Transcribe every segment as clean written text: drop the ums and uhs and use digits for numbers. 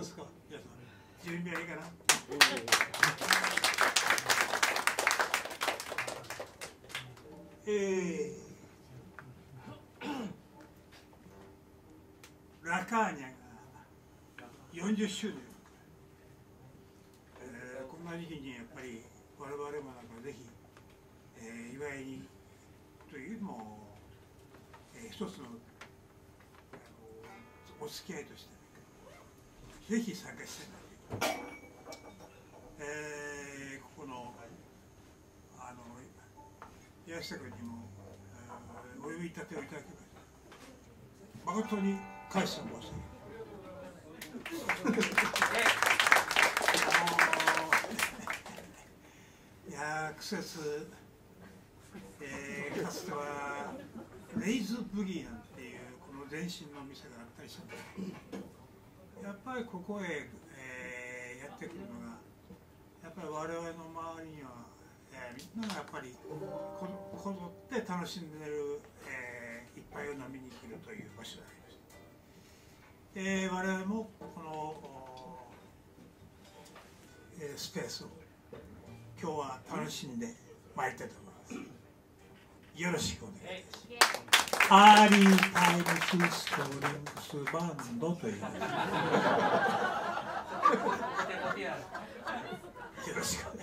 ですか、皆さん。準備はいいかな。ラカーニャが40周年、こんな時期にやっぱり我々もなんかぜひ、祝いにというのも、一つのお付き合いとして、ぜひ参加していただきここの宮下君にもお呼び立てをいただきました。誠に感謝申し上げます。いやー、季節、かつてはレイズブギーなんていうこの前身の店があったりしたんですけど、やっぱりここへ、やってくるのがやっぱり我々の周りには、みんながやっぱりこぞって楽しんでる、一杯を飲みに来るという場所であります。我々もこの、スペースを今日は楽しんでまいりたいと思います。よろしくお願いします。アーリータイムスストリングスバンドというよろしくお願いします。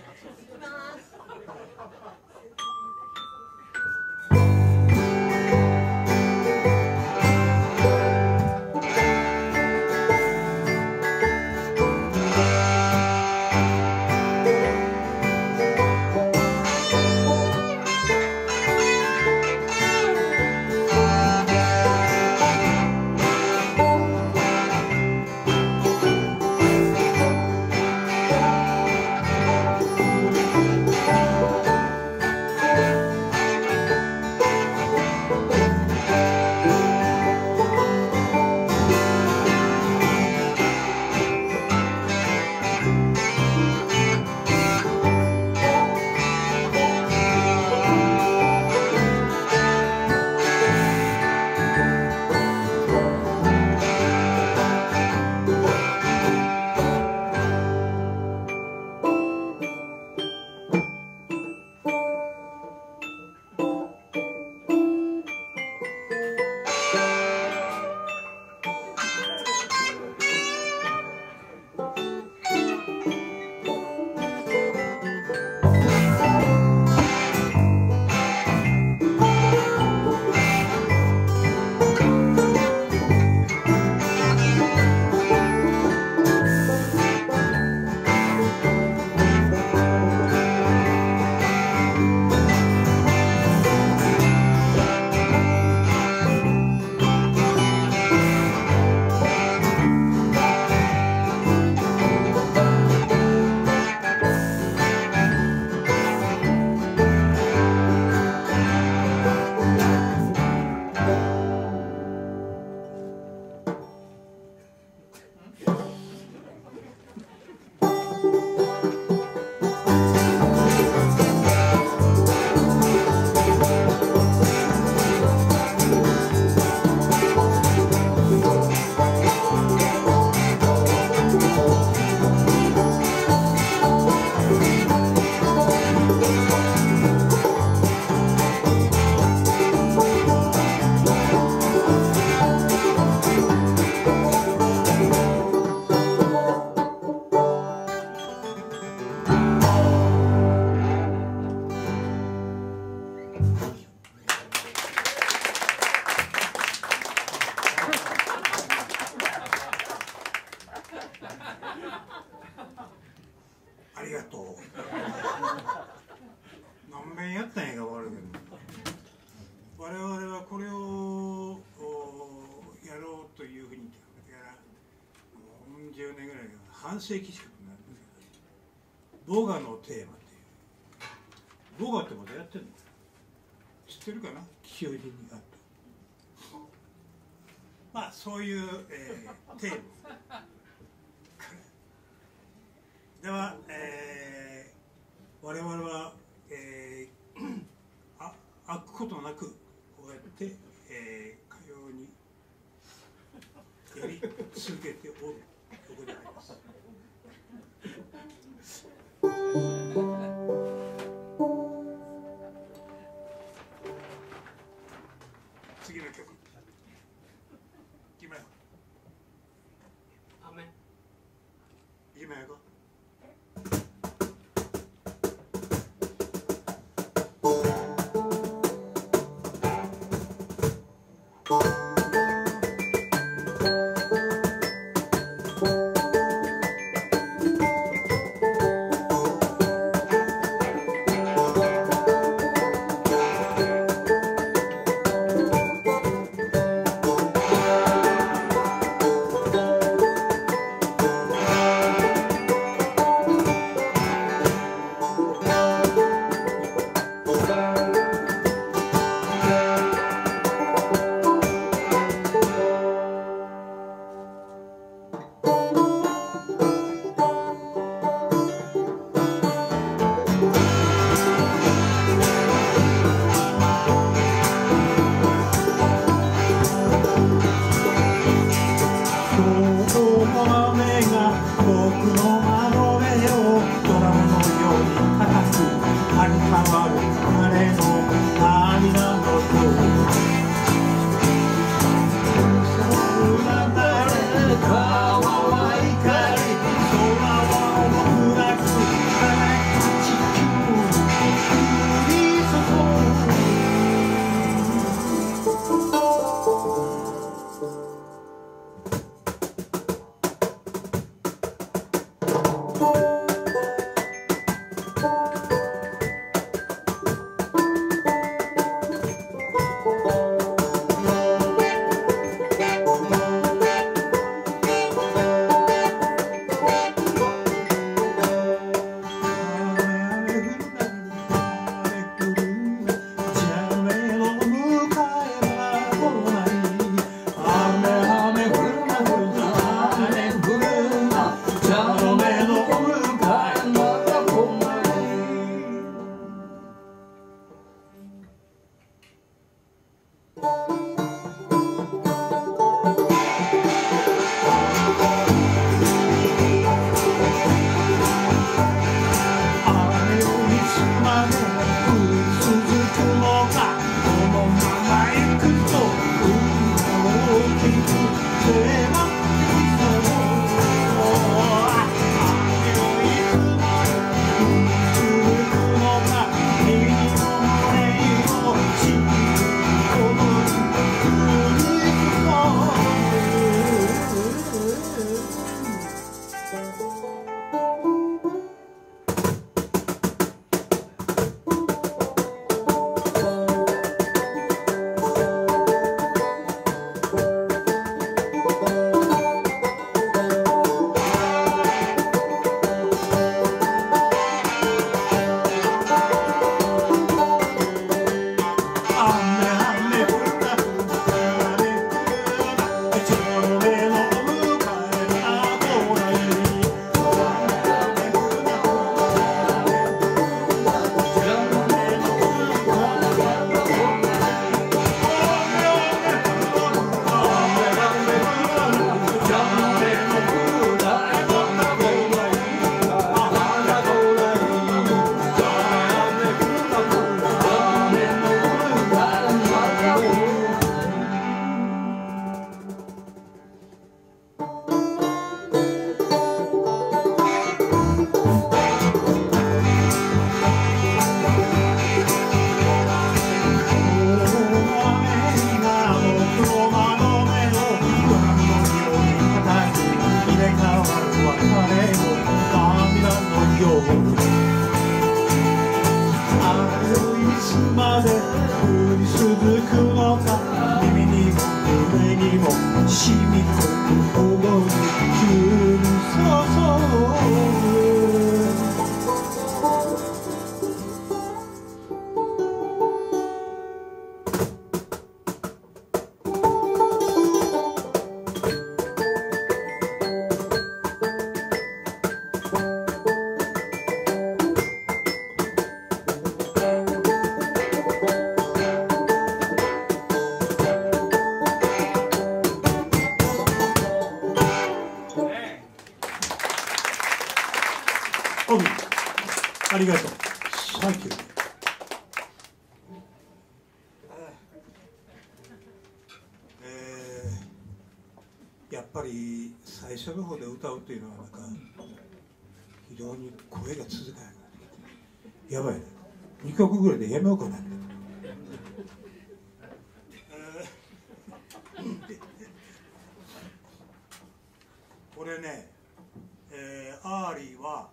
ありがとう。何遍やったんやか分かるけど、我々はこれをやろうというふうに決めてから10年ぐらい半世紀近くなるんですけど、ボガのテーマっていう、ボガってまだやってるの知ってるかな、清入りにあった。まあそういう、テーマでは、我々は、飽くことなくこうやって、かようにやり続けておるところであります。 決めがありがとう。サンキュー。やっぱりり最初の方で歌うというのはなんか非常に声が続かない。やばいね。2曲ぐらいでやめようかなって。これね、アーリーは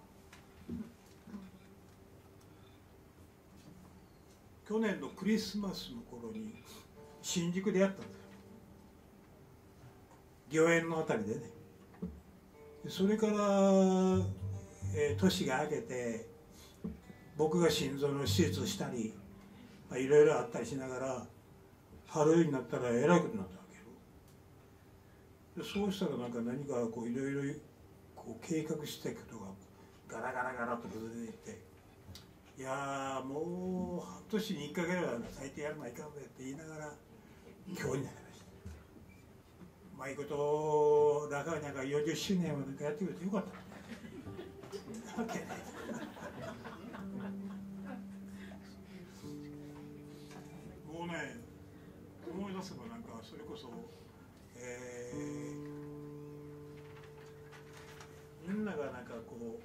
去年のクリスマスの頃に新宿でやったんですよ。御苑のあたりでね。それから、年が明けて僕が心臓の手術をしたりいろいろあったりしながら春になったらえらいことになったわけよ。でそうしたらなんか何かこういろいろこう計画したことがガラガラガラと崩れていって、いやもう半年に1回ぐらいは最低やらないかんべって言いながら今日になりました。うまいこと中になんか40周年をなんかやってくれてよかったわけない。もうね思い出せばなんかそれこそ、みんながなんかこ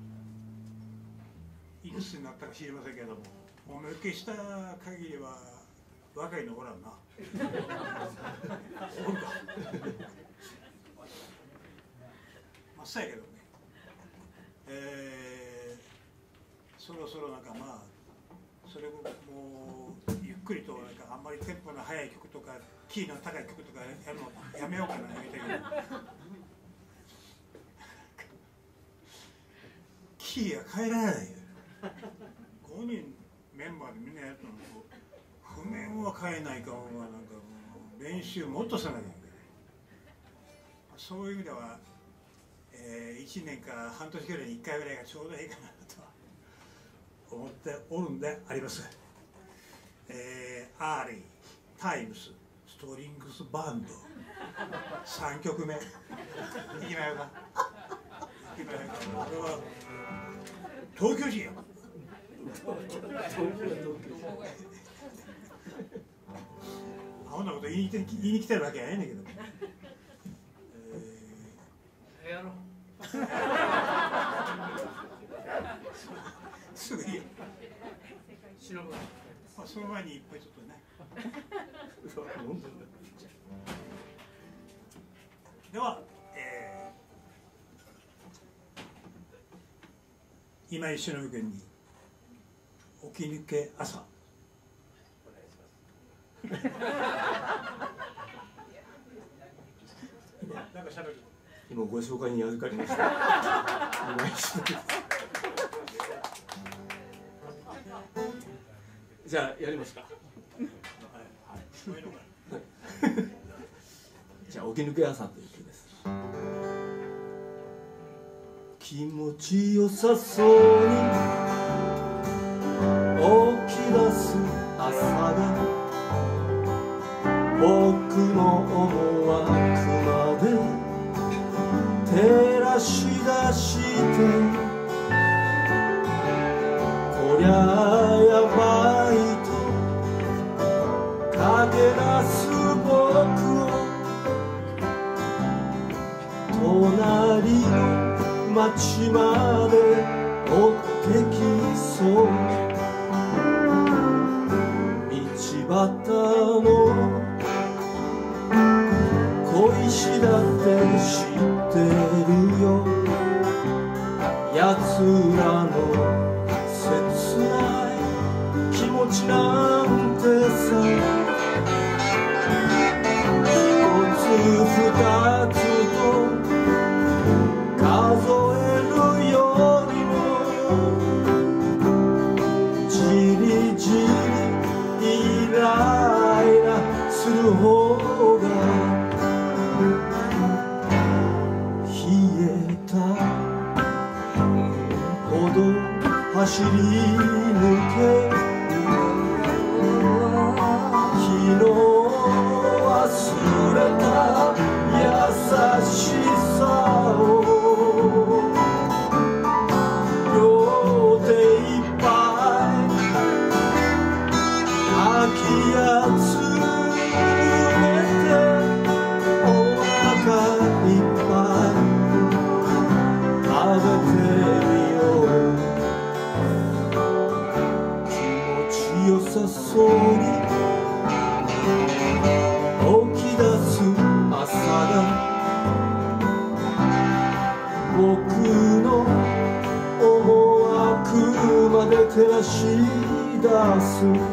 ういくつになったか知りませんけども、おめけした限りは若いのおらんな。おるか。まっさやけどね。そろそろなんかまあそれももうゆっくりとなんかあんまりテンポの速い曲とかキーの高い曲とかやるのやめようかなみたいな。キーが変えられないよ。5人メンバーでみんなやったのと譜面は変えないかんはなんかもう練習もっとさなきゃいけない。そういう意味では、1年か半年ぐらいに1回ぐらいがちょうどいいかなと思っておるんであります。アーリー、タイムス、ストリングスバンド3曲目いきましょうか。いきましょうか。これは東京人や。あんなこと言いに来てるわけやないねんけど。 やろう。 すぐいいよ。 忍ぶ。 その前にいっぱいちょっとね。では、今井忍君に起き抜け朝。なんか喋る。 今ご紹介に預かりました。今井忍です。じゃあやりますか。じゃあ起き抜け朝という曲です。気持ちよさそうに起き出す朝が僕の思惑まで照らし出してこりゃやばいと駆け出す僕を隣の街まで追ってきそう道端の小石だって知ってるよやつらの切ない気持ちなんてさ一つ二つと数えるよりもじりじりイライラする方が冷えたほど走り抜け昨日忘れた優しさを両手いっぱい空き家詰めてお腹いっぱい照らし出す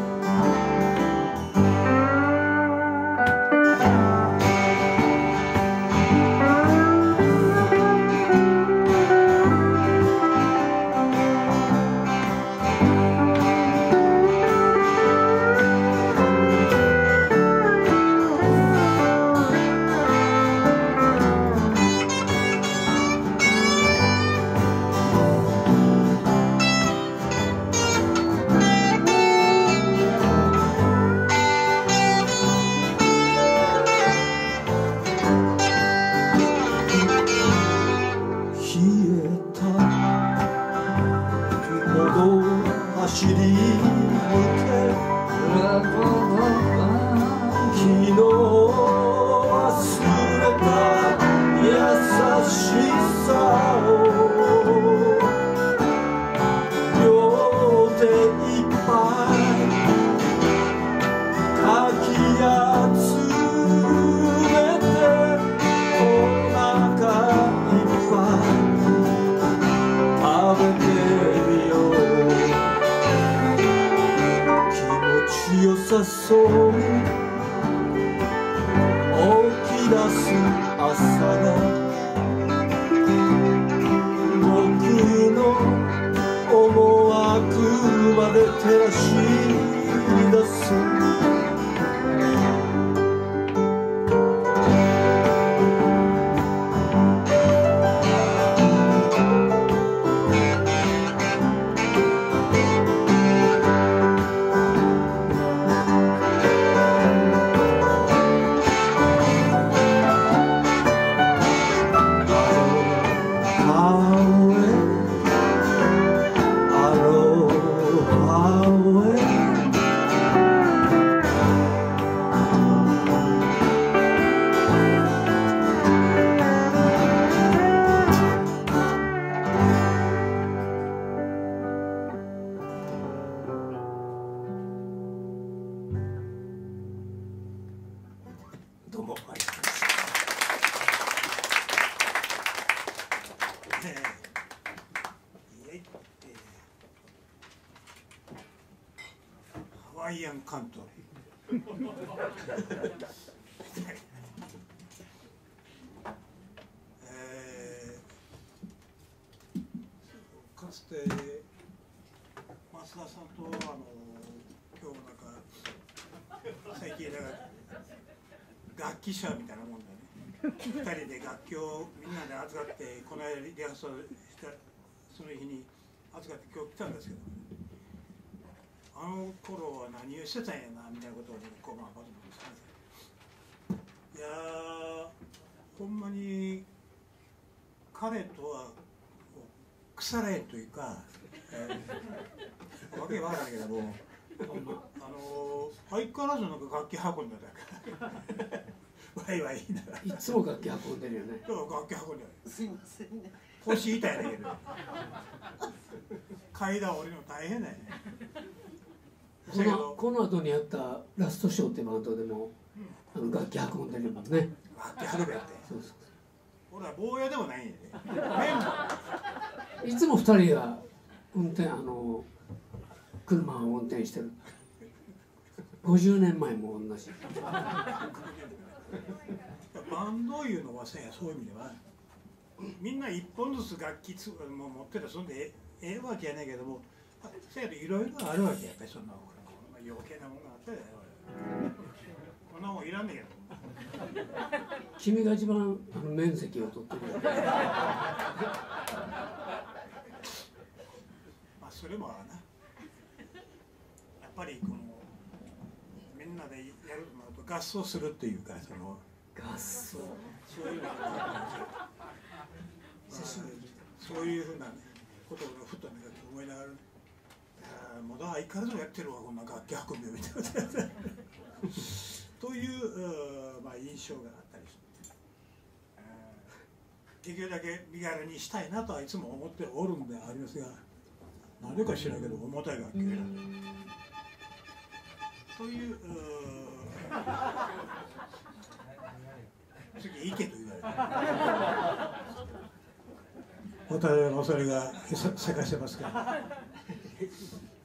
走り抜け昨日忘れた優しさを両手いっぱいかき集めてお腹いっぱい食べてみよう良さそうに起き出す朝が僕の思惑まで照らし出すどうもありがとうございます。 ハワイアンカントリーかつて増田さんと今日なんか最近だから楽器者みたいなもんだね2人で楽器をみんなで預かってこの間リハーサルしたその日に預かって今日来たんですけど、あの頃は何をしてたんやなみたいなことをこうまずいやほんまに彼とは腐れというか、わけわからないけども相変わらずなんか楽器運んでたからワイワイ言いながらいつも楽器運んでるよね。 楽器運んでる。 すいませんね。 腰痛いだけど階段降りるの大変だよね。 この後にやったラストショーってバンドでも楽器運んでるもんね。 楽器運べってそうそう俺は坊やでもないんやね。 いつも2人が運転車を運転してる。50年前も同じ。 バンドいうのはさ、そういう意味ではみんな一本ずつ楽器も持ってたらそんでええわけやねんけども、せやといろいろあるわけやっぱりそんな余計なものがあったでこんなもんいらんねんけど君が一番面積を取ってるよ。 まあそれもなやっぱりこのみんなでやるとなると合奏するっていうかその合奏そういうのがそういうふうなことをふと思いながら、まだ相変わらずやってるわこんな楽器運びをみたいなという、まあ、印象があったりする、できるだけ身軽にしたいなとはいつも思っておるんでありますが、なぜか知らんけど重たい楽器を選んでという次行けと言われて私はそれがせかしてますから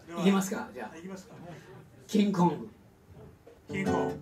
いきますか。じゃあいきますか。 キングコング。 キングコング。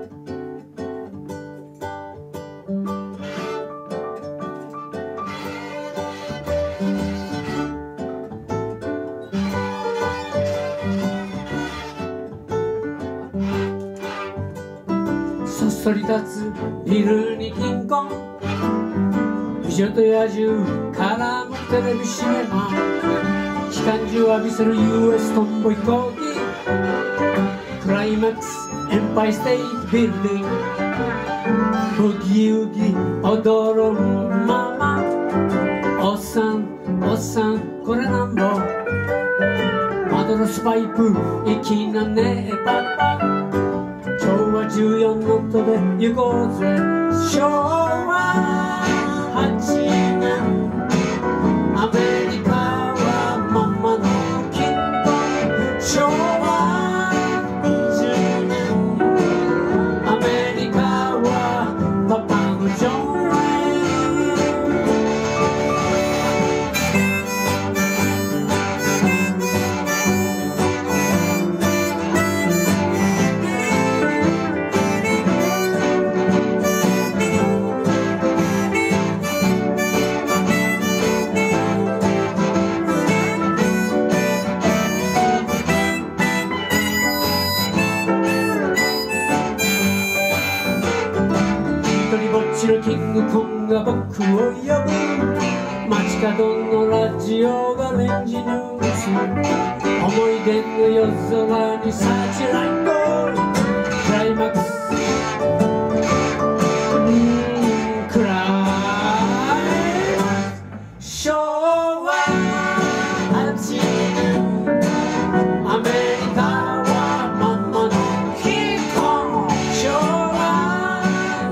そっそり立つビルにキングコング、美女と野獣絡むテレビシネマ、機関銃浴びせる US トンボ飛行機、クライマックスエンパイステイトビルディング、ブギウギ踊るまま、おっさんおっさんこれなんぼ、マドロスパイプ粋なねパパ、昭和14ノットで行こうぜ。昭和8年アメリカはママのキングコング、昭和20年アメリカはパパのジョン・レキングコングが僕を呼ぶ、街角のラジオがレンジニュース、思い出の夜空にサーチライト、クライマックスクライマックス、昭和8年アメリカはママのキングコング、昭和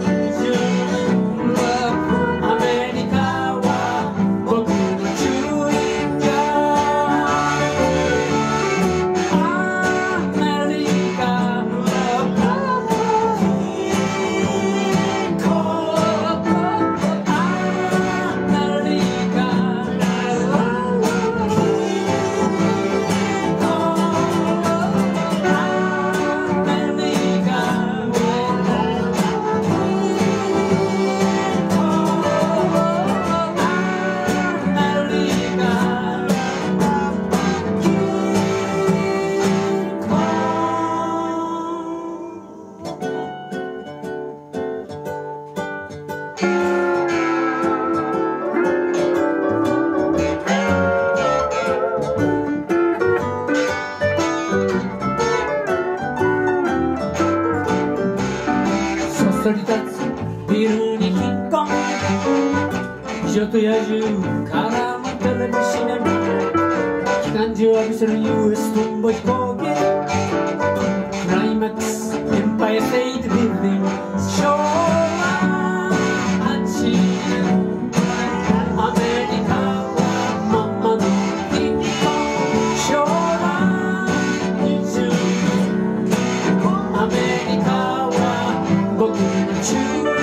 そり立つビルにキングコング、美女と野獣絡むテレビシネマ、機関銃浴びせる US トンボ飛行機、クライマックスエンパイアステイトビルディング、昭和8年アメリカはママのキングコング、昭和20年アメリカは僕のチューリン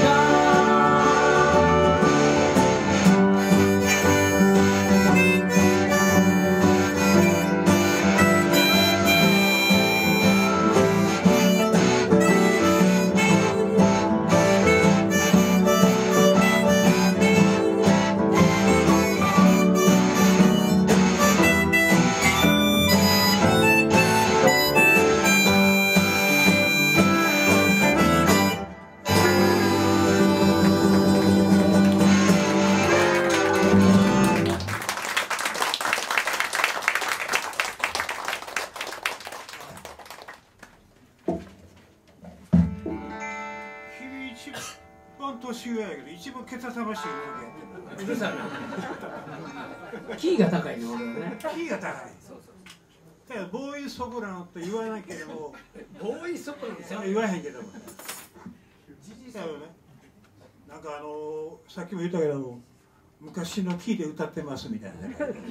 年上やけど一番けたたましい動きやってる。 うるさいな。キーが高いね、俺はね。 キーが高い。だからボーイソプラノって言わなければボーイソプラノ言わへんけども。だよね。なんかさっきも言ったけど昔のキーで歌ってますみたいな。これね、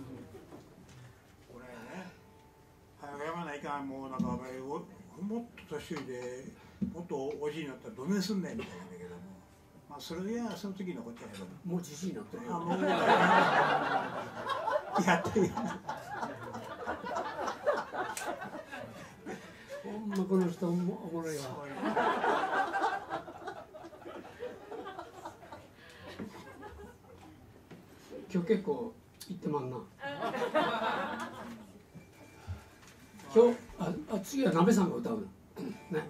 早くやまないかん、もうなんかもっと年上でもっとおじいになったらどねすんねんみたいなんだけども、まあそれやその時のことやけどもうじじいになってるよ。 もうやってるよ。 まこの人おもろいわ。今日結構行ってまんな。今日次はなべさんが歌うのね。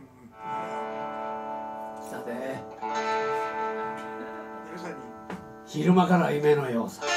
来たで。昼間から夢のようさ。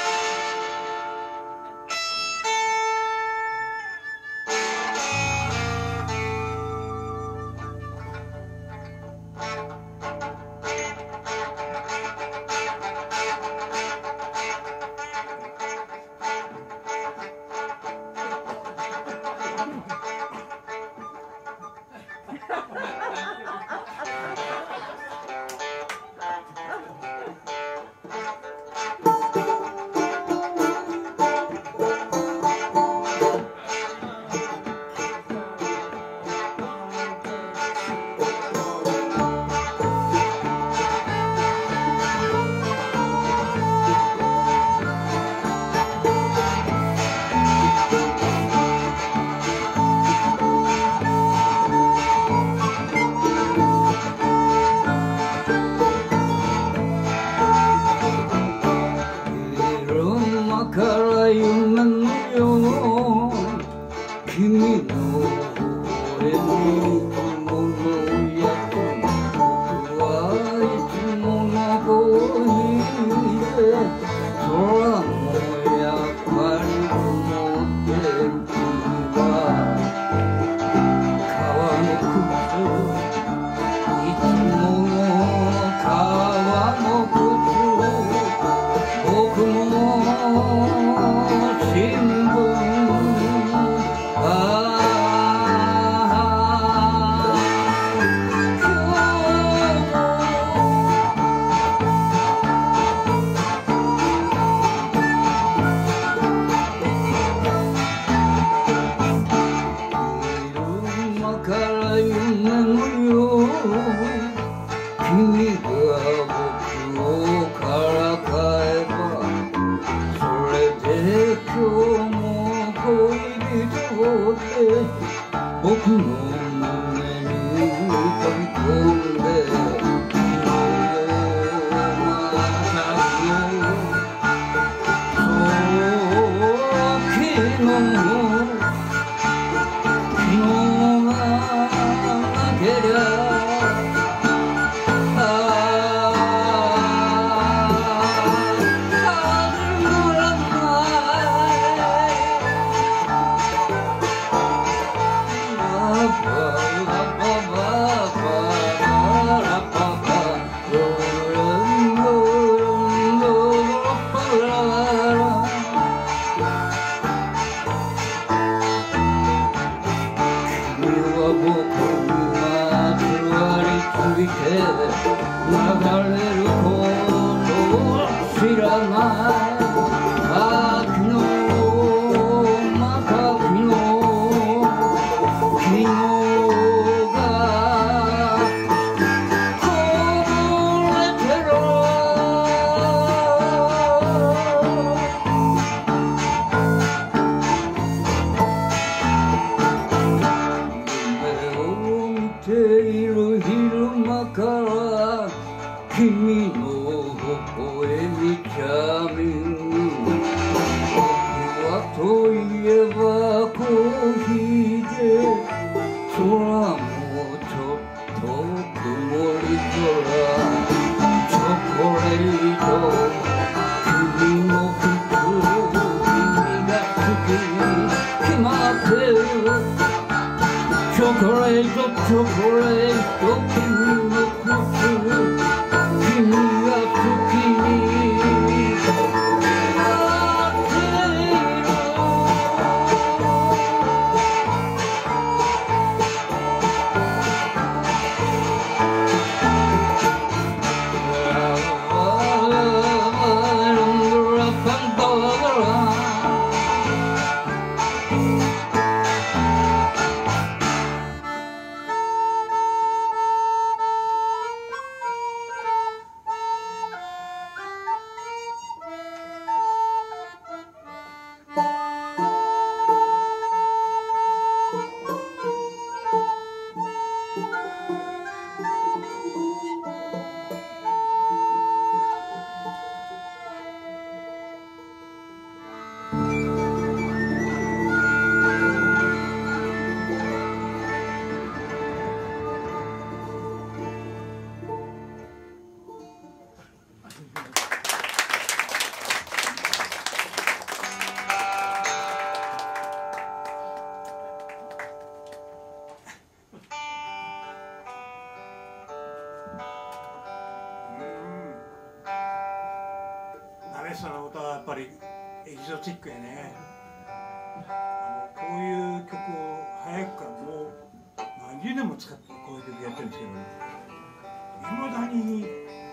さんの歌はやっぱりエキゾチックやね。こういう曲を早くからもう何十年も使ってこういう曲やってるんですけど、いまだに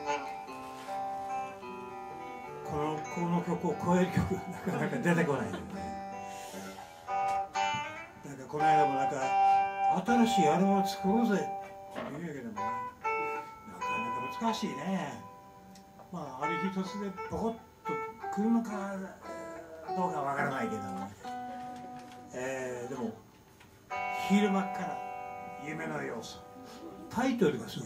この曲を超える曲がなかなか出てこないよね。なんかこの間もなんか新しいアルバムを作ろうぜって言うんやけども、なかなか難しいね。まあある日突然ポコッと来るのかどうかわからないけども、でも昼間から夢の要素、タイトルがすごい。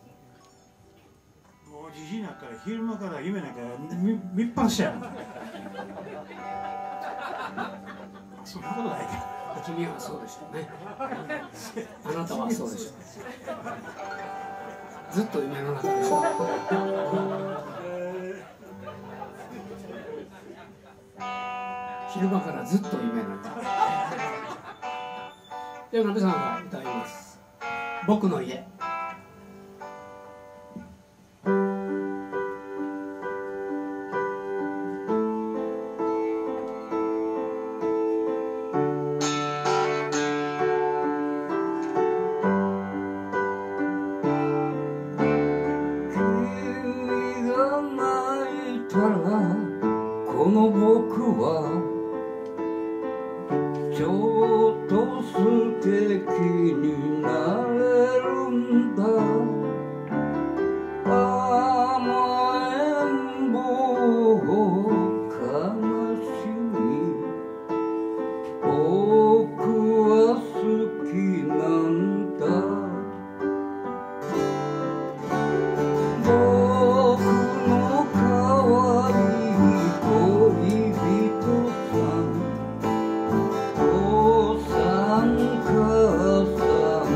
もうじじいになったら昼間から夢なんか見っぱなしやん。そんなことないけど。 君はそうでしょうね。あなたはそうでしょう。ずっと夢の中でしょう。昼間からずっと夢の中。では、なべさんが歌います。僕の家。 この僕はちょっと素敵になれるんだ。甘えん坊悲しみ僕は好きなんだ。お父さん母さん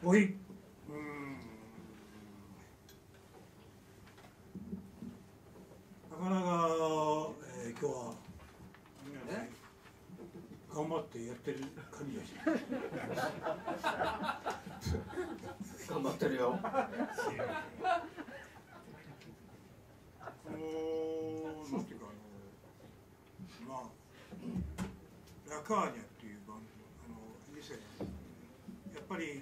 おい、なかなか、今日はみんなで頑張ってやってる感じがします。 頑張ってるよ。 なんていうかまあラカーニャっていうバンド店やっぱり、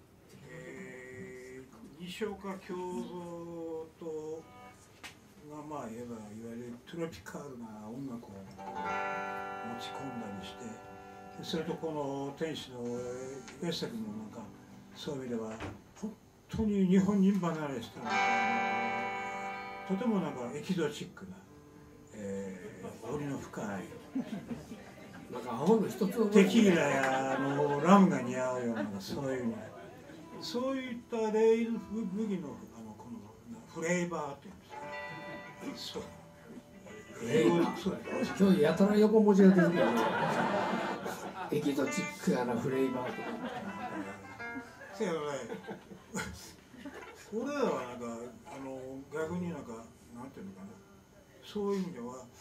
西岡京三とがまあ言えばいわゆるトロピカルな音楽を持ち込んだりして、それとこの天使の上崎もなんかそういう意味では本当に日本人離れしたとてもなんかエキゾチックな、折の深いなんか青の一つテキーラやラムが似合うようなそういうね、そういったレイズブギのこのフレーバーっていうんですか。そう。 今日やたら横文字が出てくる。エキゾチックやなフレーバーとか。 せやね。俺らはなんか逆になんかなんていうのかな、そういう意味ではこ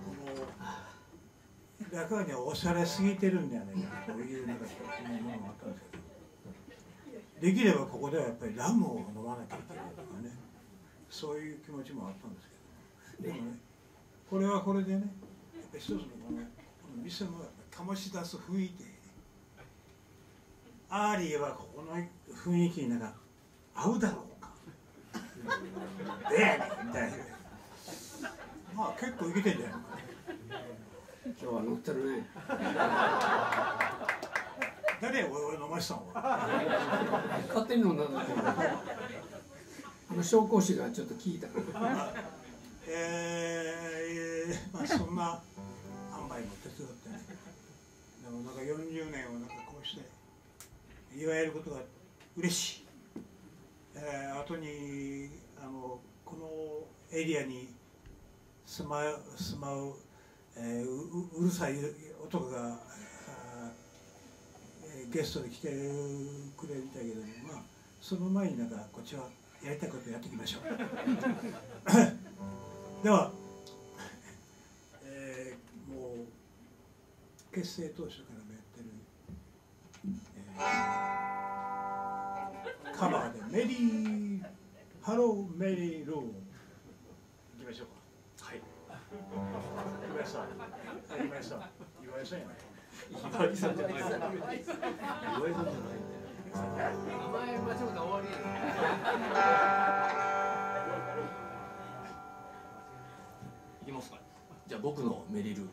の中にはおしゃれすぎてるんじゃないかというなんかそういうものがあったんですけど、できればここではやっぱりラムを飲まなきゃいけないとかね、そういう気持ちもあったんですけど、でもねこれはこれでね、やっぱり一つのこの店の醸し出す雰囲気、アーリーはここの雰囲気になんか合うだろうかでやねんみたいな、まあ結構いけてんじゃないか。 今日は乗ってるね。 誰や俺飲ましたんは。 勝手に飲んだんだけど、紹興酒がちょっと効いたから。 まあそんな塩梅も手伝ってね、でもなんか40年をなんかこうして祝えることが嬉しい。後にこのエリアに住まう、うるさい男がゲストで来てくれるみたいけども、まあその前になんかこっちはやりたいことやっていきましょう。では、もう結成当初からやってる、カバーでメリーハローメリーローいきましょうか。はい。岩井さん、岩井さん、岩井さんやない。 岩井さんじゃない。岩井さんじゃない。 名前間違えたら終わりや。 いきますか。じゃあ僕のメリル。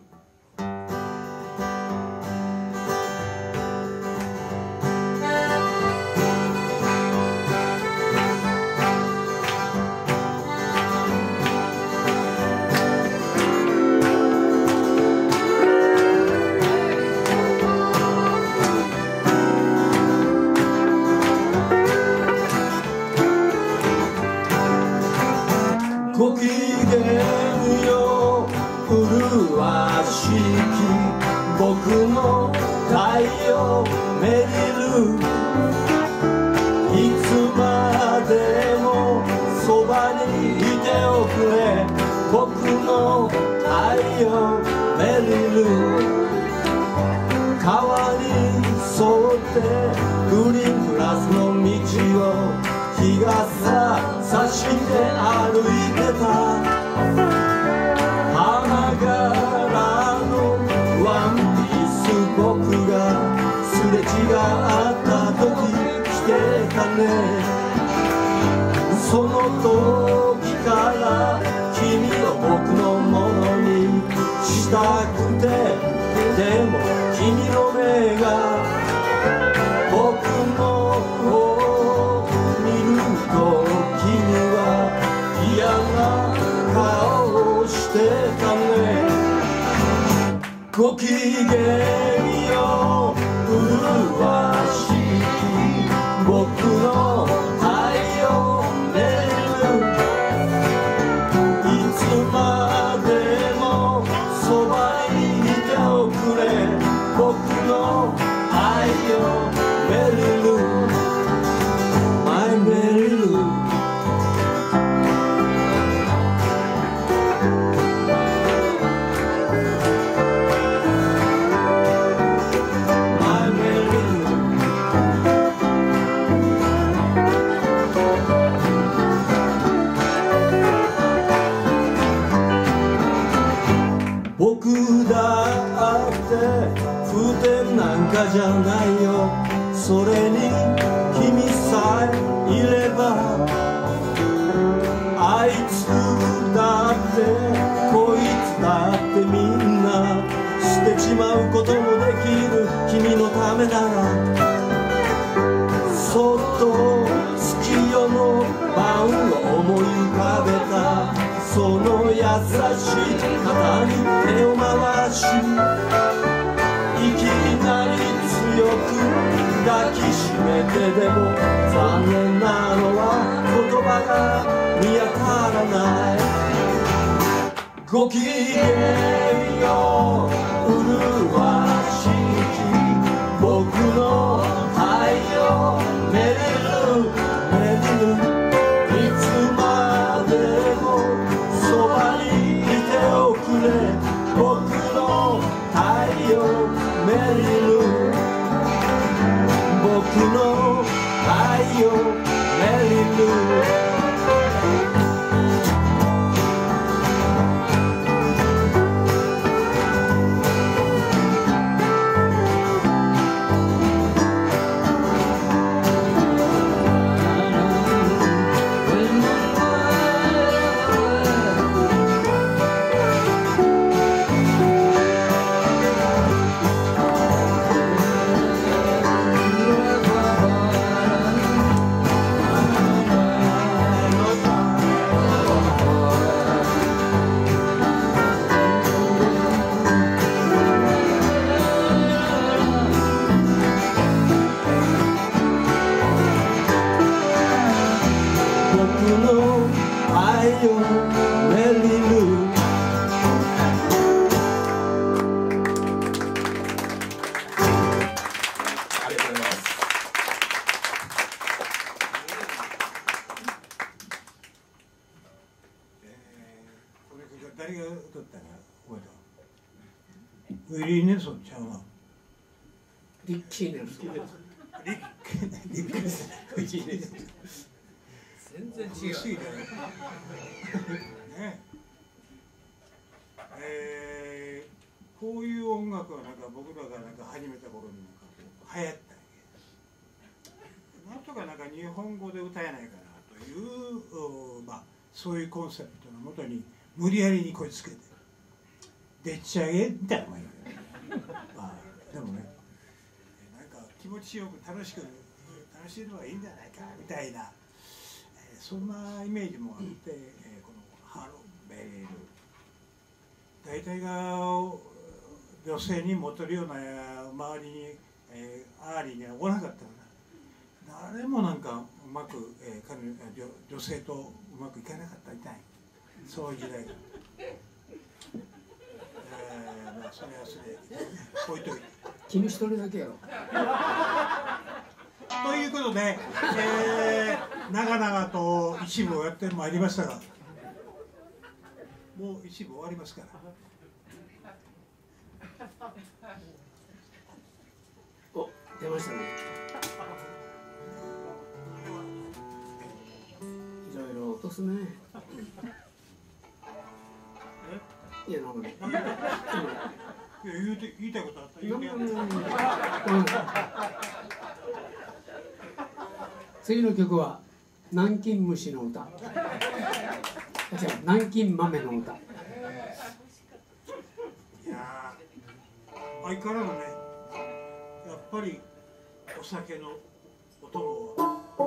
ごきげんよう麗しき僕の太陽メリル、いつまでもそばにいておくれ僕の太陽メリル、川に沿ってグリーンプラスの道を日傘さして歩いてた、花柄のワンピース僕がすれ違った時着てたね、その時から君を僕のものにしたくて、でも君の目が僕の方を見ると君は嫌な顔をしてたね、ごきげんよう麗しき僕の太陽メリル、いつまでもそばにいておくれ僕の太陽メリル、 風天なんかじゃないよ。それに君さえいれば、あいつだってこいつだってみんな捨てちまうこともできる。君のためならそっと月夜の晩を思い浮かべた。その優しい肩に手を回し、いきなり強く抱きしめてでも、残念なのは言葉が見当たらない。ごきげんよう麗しき僕の太陽メリルメリル、いつまでもそばにいておくれ。僕の太陽メリル、僕の太陽メリル。 誰が歌ったか覚えた？ウィリー・ネルソンちゃうわ。 リッキー・ネルソン。全然違う。 ね。こういう音楽はなんか僕らがなんか始めた頃になんかこう流行ったわけ。なんとかなんか日本語で歌えないかなというまあそういうコンセプトのもとに無理やりにこいつけてでっち上げみたいなもんやけど、まあでもね、なんか気持ちよく楽しいのがいいんじゃないかみたいな、そんなイメージもあって、このハローメール大体が女性にモテるような周りに、アーリーにはおらなかったから誰もなんかうまく、女性とうまくいかなかったみたい。そういう時代が、まあそれはそれ置いといて。 君一人だけやろ。 ということで、長々と一部をやってまいりましたが、もう一部終わりますから。 お、出ましたね。いろいろ落とすね。いや、なんかね。 言いたいことあったら言うて。 次の曲は南京虫の歌。南京豆の歌。 いや相変わらずね、やっぱりお酒のお供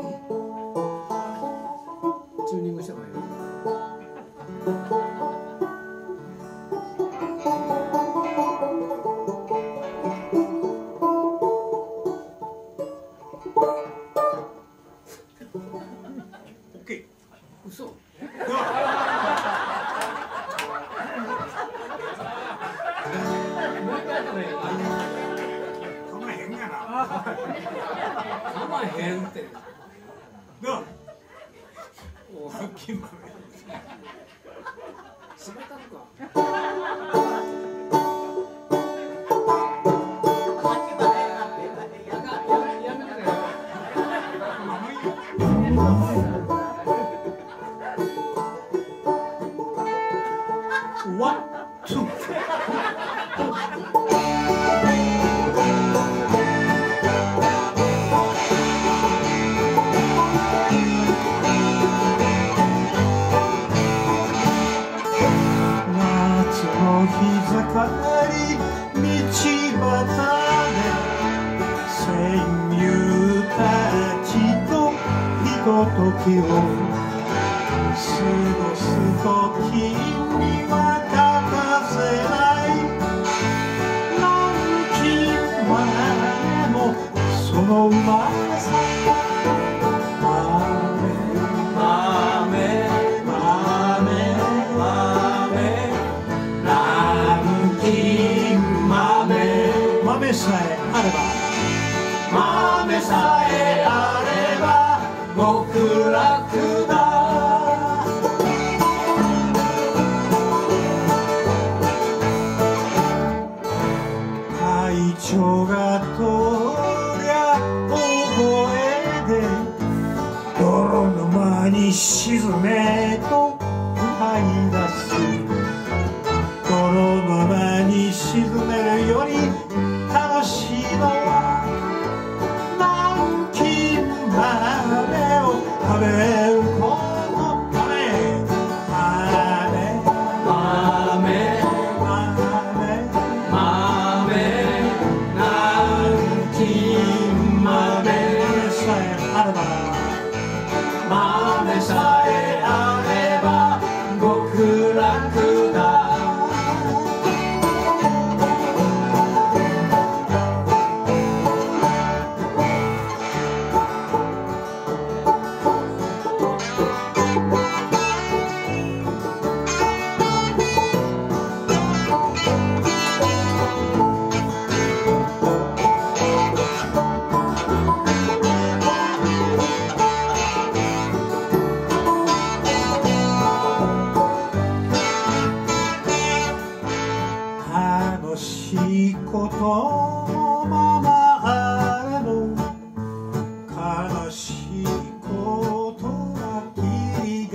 はチューニングした方がいいよ。 嘘。かまへんがな。 かまへんって。 どう。おはきまめ。 しばたのか。 One, two. 日盛り道端で戦友たちとひとときを過ごす時には欠かせない南京前のそのうまさ豆さえあれば豆さえあれば極楽だ会長が通りゃ大声で泥沼に沈めと歌い出す泥沼に沈めるより楽しいのは南京豆を食べるこのため南京豆さえあれば豆さえあれば極楽だ楽しいことのままあれど悲しいことはきりが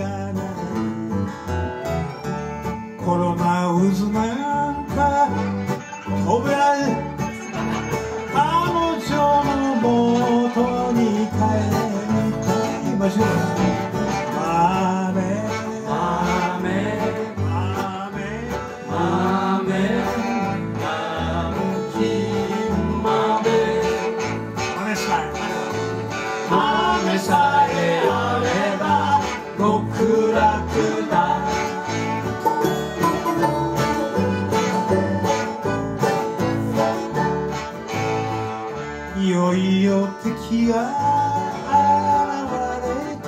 ないコロナ渦なんか飛べない彼女のもとに帰りたい場所豆さえあれば極楽だいよいよ敵が現れて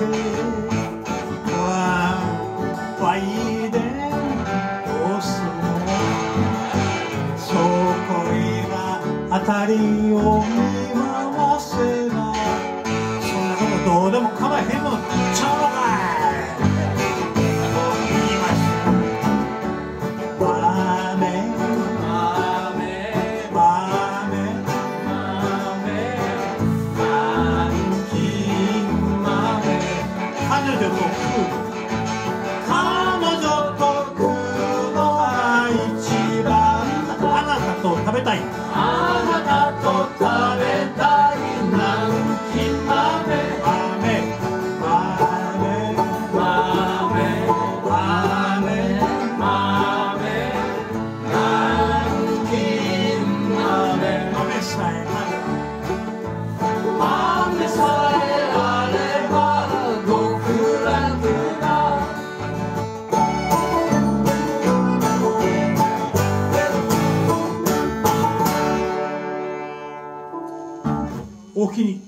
バイデンどうするのそこへは当たりを見回せないどうでも構えへんのちゃうのかい言いました彼女と食うのが一番あなたと食べたいあなたと食べたい南京豆おおきにち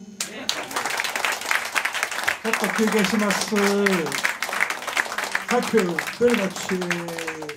ょっと休憩します。Thank you very much.